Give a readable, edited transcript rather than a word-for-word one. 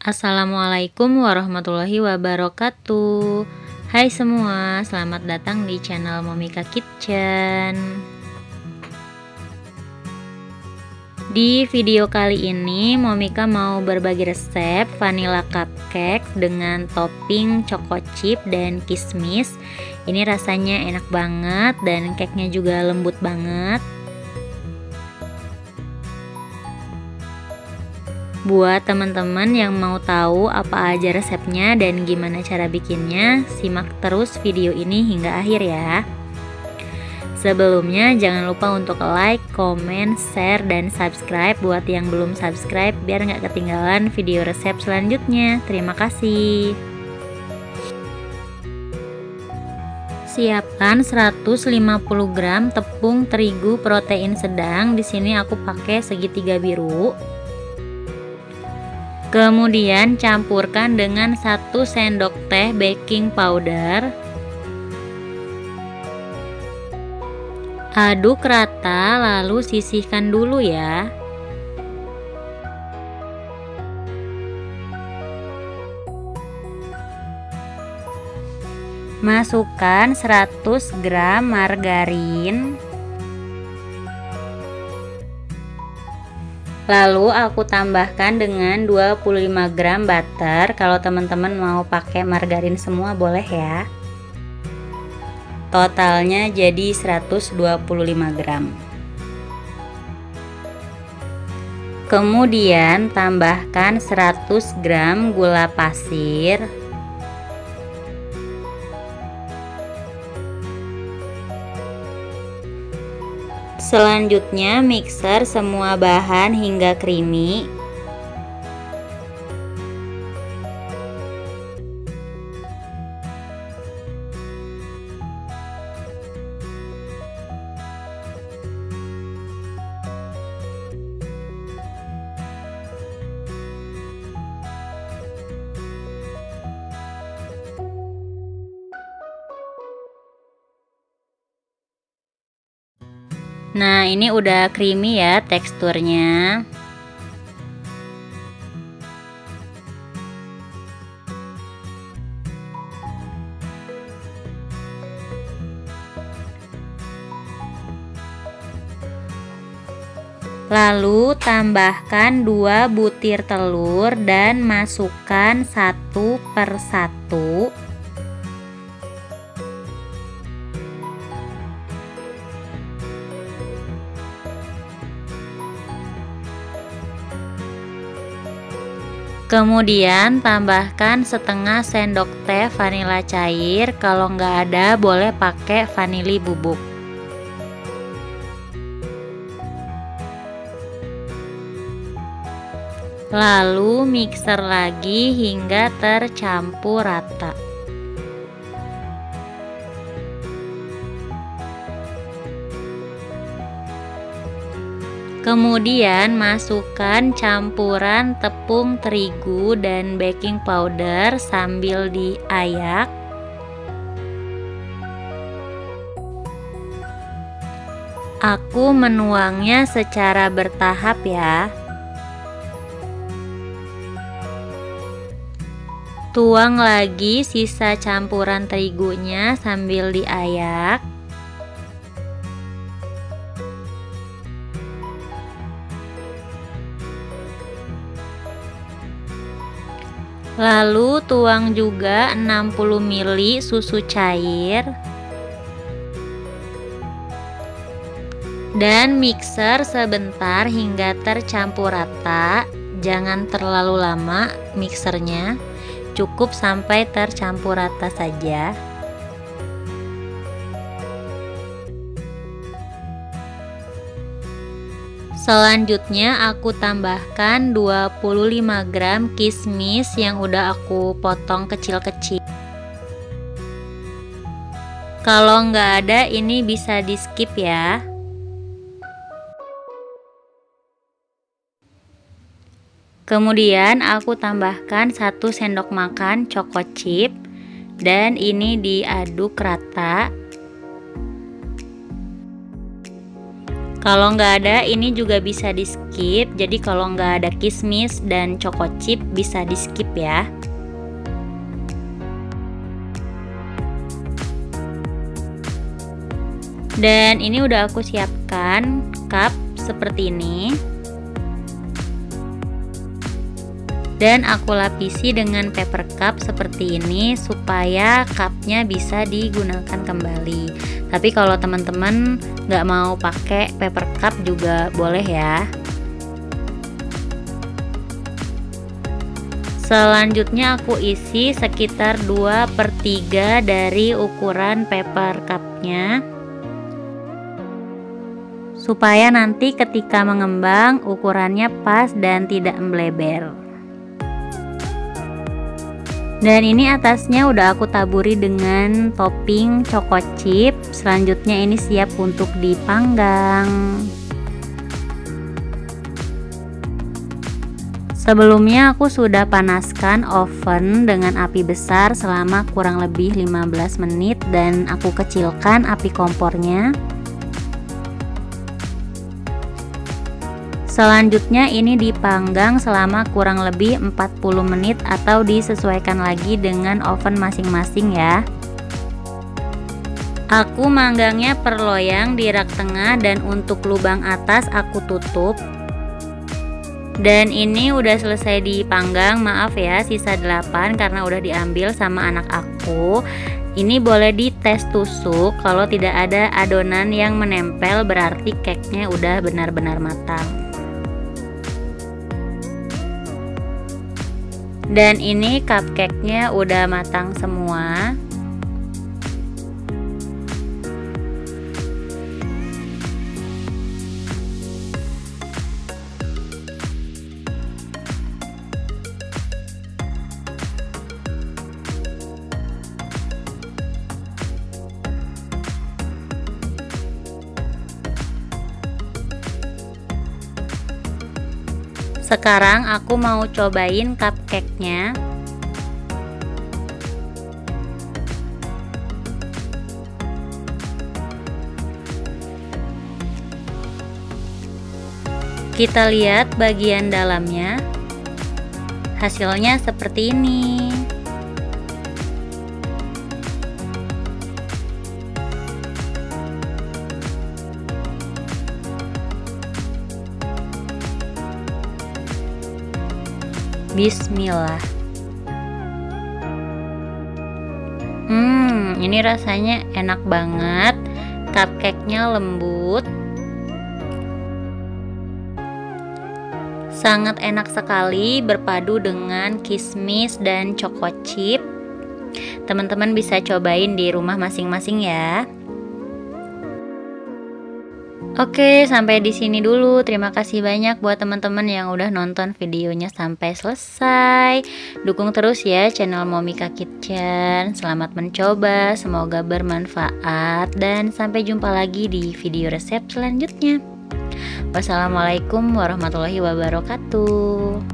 Assalamualaikum warahmatullahi wabarakatuh. Hai semua, selamat datang di channel Momika Kitchen. Di video kali ini Momika mau berbagi resep vanilla cupcake dengan topping choco chip dan kismis. Ini rasanya enak banget dan cake-nya juga lembut banget. Buat teman-teman yang mau tahu apa aja resepnya dan gimana cara bikinnya, simak terus video ini hingga akhir ya. Sebelumnya jangan lupa untuk like, comment, share, dan subscribe buat yang belum subscribe biar nggak ketinggalan video resep selanjutnya. Terima kasih. Siapkan 150 gram tepung terigu protein sedang. Di sini aku pakai segitiga biru. Kemudian campurkan dengan 1 sendok teh baking powder. Aduk rata lalu sisihkan dulu ya. Masukkan 100 gram margarin. Lalu aku tambahkan dengan 25 gram butter. Kalau teman-teman mau pakai margarin semua boleh ya. Totalnya jadi 125 gram. Kemudian tambahkan 100 gram gula pasir. Selanjutnya mixer semua bahan hingga creamy. Nah, ini udah creamy ya teksturnya. Lalu tambahkan 2 butir telur dan masukkan satu per satu. Kemudian tambahkan setengah sendok teh vanila cair. Kalau nggak ada boleh pakai vanili bubuk. Lalu mixer lagi hingga tercampur rata. Kemudian masukkan campuran tepung terigu dan baking powder sambil diayak. Aku menuangnya secara bertahap ya. Tuang lagi sisa campuran terigunya sambil diayak. Lalu tuang juga 60 ml susu cair. Dan mixer sebentar hingga tercampur rata. Jangan terlalu lama mixernya. Cukup sampai tercampur rata saja. Selanjutnya aku tambahkan 25 gram kismis yang udah aku potong kecil-kecil. Kalau nggak ada ini bisa di skip ya. Kemudian aku tambahkan 1 sendok makan choco chip dan ini diaduk rata. Kalau nggak ada, ini juga bisa di skip. Jadi kalau nggak ada kismis dan choco chip bisa di skip ya. Dan ini udah aku siapkan cup seperti ini. Dan aku lapisi dengan paper cup seperti ini supaya cupnya bisa digunakan kembali. Tapi kalau teman-teman nggak mau pakai paper cup juga boleh ya. Selanjutnya aku isi sekitar 2/3 dari ukuran paper cupnya, supaya nanti ketika mengembang ukurannya pas dan tidak membleber. Dan ini atasnya udah aku taburi dengan topping choco chip. Selanjutnya ini siap untuk dipanggang. Sebelumnya aku sudah panaskan oven dengan api besar selama kurang lebih 15 menit dan aku kecilkan api kompornya. Selanjutnya ini dipanggang selama kurang lebih 40 menit atau disesuaikan lagi dengan oven masing-masing ya. Aku manggangnya per loyang di rak tengah dan untuk lubang atas aku tutup. Dan ini udah selesai dipanggang, maaf ya sisa 8 karena udah diambil sama anak aku. Ini boleh dites tusuk, kalau tidak ada adonan yang menempel berarti cake-nya udah benar-benar matang. Dan ini cupcake-nya udah matang semua. Sekarang aku mau cobain cupcake-nya. Kita lihat bagian dalamnya. Hasilnya seperti ini. Bismillah. Ini rasanya enak banget. Cupcake-nya lembut. Sangat enak sekali berpadu dengan kismis dan choco chip. Teman-teman bisa cobain di rumah masing-masing ya. Oke, sampai di sini dulu. Terima kasih banyak buat teman-teman yang udah nonton videonya sampai selesai. Dukung terus ya channel Momika Kitchen. Selamat mencoba, semoga bermanfaat dan sampai jumpa lagi di video resep selanjutnya. Wassalamualaikum warahmatullahi wabarakatuh.